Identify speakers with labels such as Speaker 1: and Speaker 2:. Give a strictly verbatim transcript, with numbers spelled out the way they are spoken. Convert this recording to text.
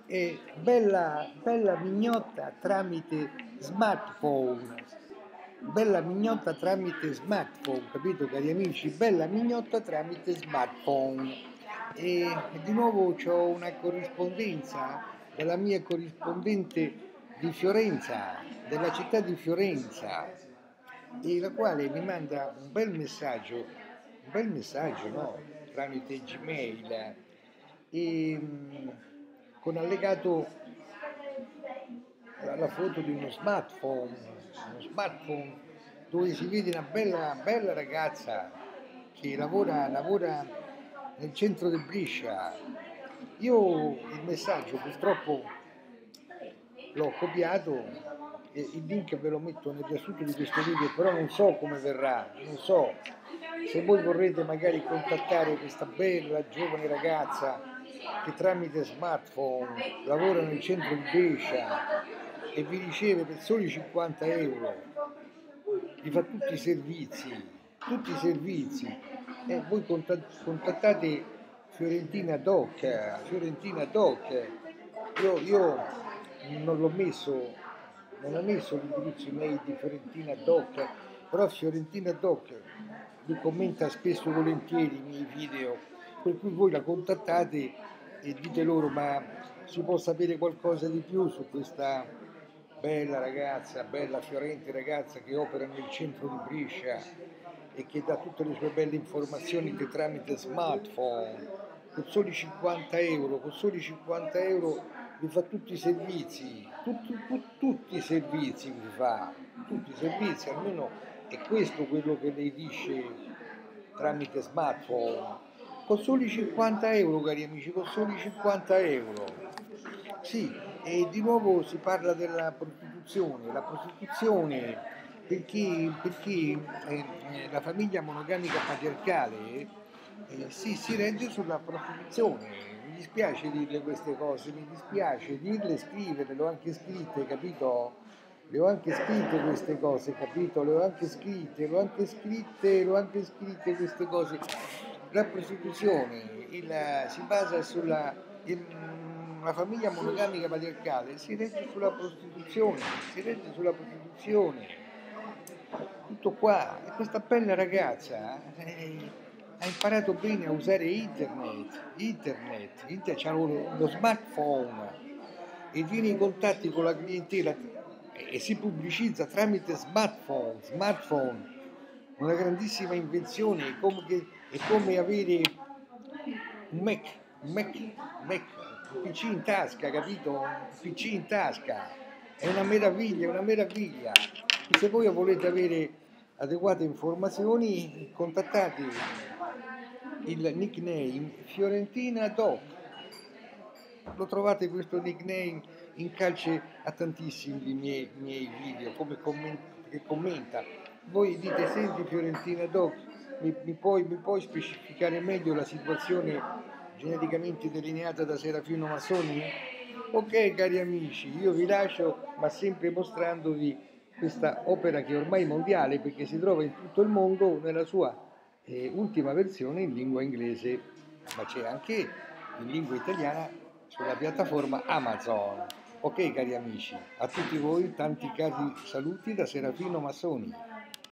Speaker 1: è bella, bella mignotta tramite smartphone, bella mignotta tramite smartphone, capito cari amici? Bella mignotta tramite smartphone. E di nuovo ho una corrispondenza dalla mia corrispondente di Fiorenza, della città di Fiorenza, e la quale mi manda un bel messaggio, un bel messaggio, no? Tramite Gmail, e, mh, con allegato la, la foto di uno smartphone, uno smartphone dove si vede una bella, bella ragazza che lavora, lavora nel centro di Brescia. Io il messaggio purtroppo l'ho copiato e il link ve lo metto nel riassunto di questo video, però non so come verrà, non so. Se voi vorrete magari contattare questa bella giovane ragazza che tramite smartphone lavora nel centro di Brescia e vi riceve per soli cinquanta euro, vi fa tutti i servizi, tutti i servizi, e voi contattate Fiorentina Doc, Fiorentina Doc. Io, io non l'ho messo, non ho messo l'indirizzo email di Fiorentina Doc, però Fiorentina Doc mi commenta spesso e volentieri i miei video, per cui voi la contattate e dite loro: ma si può sapere qualcosa di più su questa bella ragazza, bella fiorente ragazza che opera nel centro di Brescia e che dà tutte le sue belle informazioni tramite smartphone, con soli cinquanta euro, con soli cinquanta euro vi fa tutti i servizi, tutti, tutti, tutti i servizi vi fa, tutti i servizi, almeno è questo quello che lei dice tramite smartphone, con soli cinquanta euro cari amici, con soli cinquanta euro. Sì, e di nuovo si parla della prostituzione, la prostituzione perché, perché eh, la famiglia monogamica patriarcale eh, si, si regge sulla prostituzione. Mi dispiace dirle queste cose, mi dispiace dirle, scriverle, le ho anche scritte, capito? Le ho anche scritte queste cose, capito? Le ho anche scritte, le ho anche scritte, le ho anche scritte queste cose. La prostituzione il, si basa sulla... Il, la famiglia monogamica patriarcale si regge sulla prostituzione, si regge sulla prostituzione. Tutto qua. E questa bella ragazza eh, ha imparato bene a usare internet, internet, internet c'ha lo, lo smartphone e tiene i contatti con la clientela e, e si pubblicizza tramite smartphone, smartphone, una grandissima invenzione, è come, che, è come avere un Mac, un Mac, un Mac, un P C in tasca, capito? Un P C in tasca, è una meraviglia, è una meraviglia. E se voi volete avere adeguate informazioni, contattate il nickname Fiorentina Doc. Lo trovate questo nickname in calce a tantissimi miei, miei video, come commenta, che commenta. Voi dite: senti Fiorentina Doc, mi, mi, puoi, mi puoi specificare meglio la situazione geneticamente delineata da Serafino Massoni? Ok cari amici, io vi lascio, ma sempre mostrandovi questa opera che è ormai mondiale perché si trova in tutto il mondo nella sua eh, ultima versione in lingua inglese, ma c'è anche in lingua italiana sulla piattaforma Amazon. Ok cari amici, a tutti voi tanti cari saluti da Serafino Massoni.